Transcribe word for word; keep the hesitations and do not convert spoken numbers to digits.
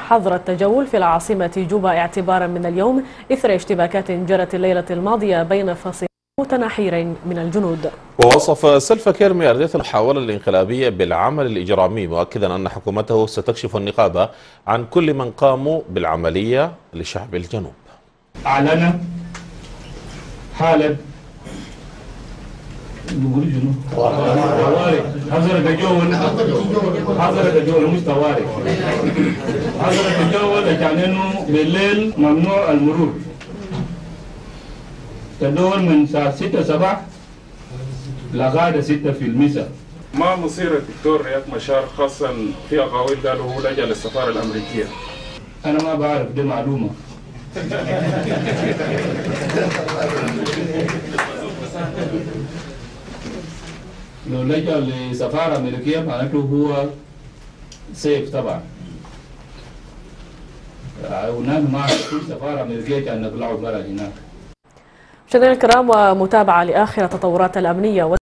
حظر التجول في العاصمة جوبا اعتبارا من اليوم إثر اشتباكات جرت الليلة الماضية بين فصيلين متناحرين من الجنود. ووصف سلفا كير ميرديث المحاولة الانقلابية بالعمل الإجرامي، مؤكدا أن حكومته ستكشف النقاب عن كل من قاموا بالعملية لشعب الجنوب. أعلن حالة حظر التجول حظر التجول مش طوارئ. حظر التجول يعني انه بالليل ممنوع المرور. تدور من الساعة ستة صباح لغاية ستة في المساء. ما مصير الدكتور رياض مشار خاصة في أقاويل قالوا هو لجأ للسفارة الأمريكية؟ أنا ما بعرف دي معلومة. لو لجأ لسفارة أمريكية معناته هو سيف طبعا. ونحن ما كل سفارة أمريكية كان نطلعوا برا هناك. مشاهدينا الكرام، ومتابعة لآخر التطورات الأمنية